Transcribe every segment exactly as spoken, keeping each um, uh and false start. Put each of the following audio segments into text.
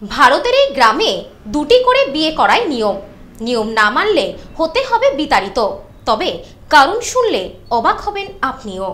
ভারতের এই গ্রামে দুটি করে বিয়ে করাই নিয়ম। নিয়ম না মানলে হতে হবে বিতাড়িত। তবে কারণ শুনলে অবাক হবেন আপনিও।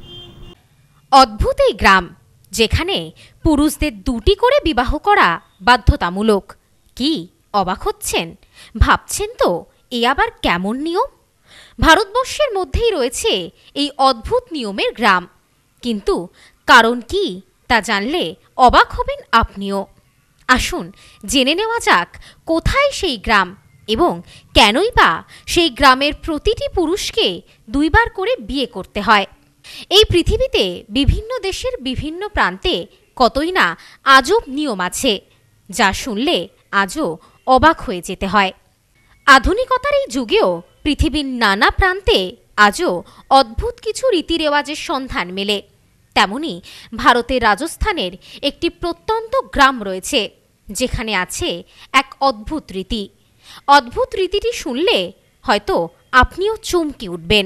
অদ্ভুত এই গ্রাম, যেখানে পুরুষদের দুটি করে বিবাহ করা বাধ্যতামূলক। কি অবাক হচ্ছেন? ভাবছেন তো এ আবার কেমন নিয়ম? ভারতবর্ষের মধ্যেই রয়েছে এই অদ্ভুত নিয়মের গ্রাম, কিন্তু কারণ কি তা জানলে অবাক হবেন আপনিও। আসুন জেনে নেওয়া যাক কোথায় সেই গ্রাম এবং কেনই বা সেই গ্রামের প্রতিটি পুরুষকে দুইবার করে বিয়ে করতে হয়। এই পৃথিবীতে বিভিন্ন দেশের বিভিন্ন প্রান্তে কতই না আজব নিয়ম আছে, যা শুনলে আজও অবাক হয়ে যেতে হয়। আধুনিকতার এই যুগেও পৃথিবীর নানা প্রান্তে আজও অদ্ভুত কিছু রীতি রেওয়াজের সন্ধান মেলে। তেমনি ভারতের রাজস্থানের একটি প্রত্যন্ত গ্রাম রয়েছে, যেখানে আছে এক অদ্ভুত রীতি। অদ্ভুত রীতিটি শুনলে হয়তো আপনিও চমকে উঠবেন।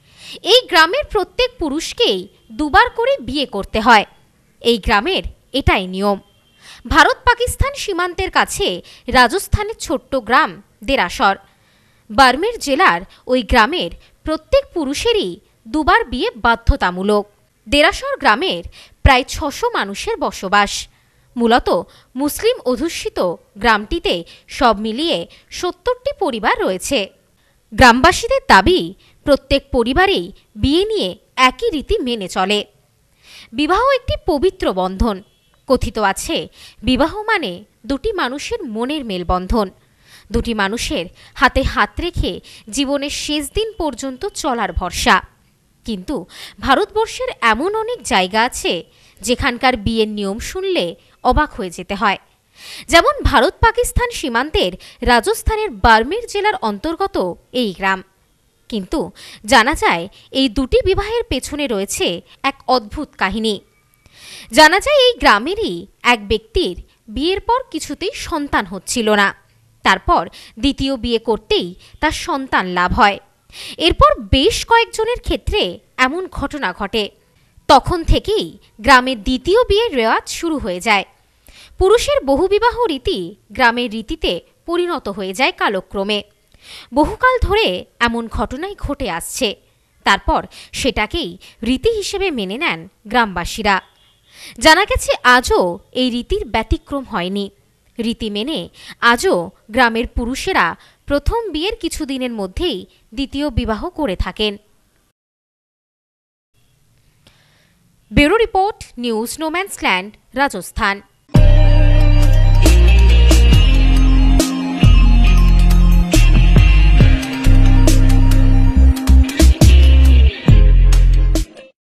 এই গ্রামের প্রত্যেক পুরুষকেই দুবার করে বিয়ে করতে হয়। এই গ্রামের এটাই নিয়ম। ভারত পাকিস্তান সীমান্তের কাছে রাজস্থানের ছোট্ট গ্রাম দেরাসর। বার্মের জেলার ওই গ্রামের প্রত্যেক পুরুষেরই দুবার বিয়ে বাধ্যতামূলক। দেরাসর গ্রামের প্রায় ছশো মানুষের বসবাস। মূলত মুসলিম অধ্যুষিত গ্রামটিতে সব মিলিয়ে সত্তরটি পরিবার রয়েছে। গ্রামবাসীদের দাবি, প্রত্যেক পরিবারেই বিয়ে নিয়ে একই রীতি মেনে চলে। বিবাহ একটি পবিত্র বন্ধন। কথিত আছে, বিবাহ মানে দুটি মানুষের মনের মেলবন্ধন, দুটি মানুষের হাতে হাত রেখে জীবনের শেষ দিন পর্যন্ত চলার ভরসা। কিন্তু ভারতবর্ষের এমন অনেক জায়গা আছে যেখানকার বিয়ের নিয়ম শুনলে অবাক হয়ে যেতে হয়। যেমন ভারত পাকিস্তান সীমান্তের রাজস্থানের বার্মের জেলার অন্তর্গত এই গ্রাম। কিন্তু জানা যায় এই দুটি বিবাহের পেছনে রয়েছে এক অদ্ভুত কাহিনী। জানা যায় এই গ্রামেরই এক ব্যক্তির বিয়ের পর কিছুতেই সন্তান হচ্ছিল না। তারপর দ্বিতীয় বিয়ে করতেই তার সন্তান লাভ হয়। এরপর বেশ কয়েকজনের ক্ষেত্রে এমন ঘটনা ঘটে। তখন থেকেই গ্রামে দ্বিতীয় বিয়ের রেওয়াজ শুরু হয়ে যায়। পুরুষের বহুবিবাহ রীতি গ্রামের রীতিতে পরিণত হয়ে যায় কালক্রমে। বহুকাল ধরে এমন ঘটনাই ঘটে আসছে। তারপর সেটাকেই রীতি হিসেবে মেনে নেন গ্রামবাসীরা। জানা গেছে আজও এই রীতির ব্যতিক্রম হয়নি। রীতি মেনে আজও গ্রামের পুরুষেরা প্রথম বিয়ের কিছুদিনের মধ্যেই দ্বিতীয় বিবাহ করে থাকেন। Bureau report, news no man's land, Rajasthan.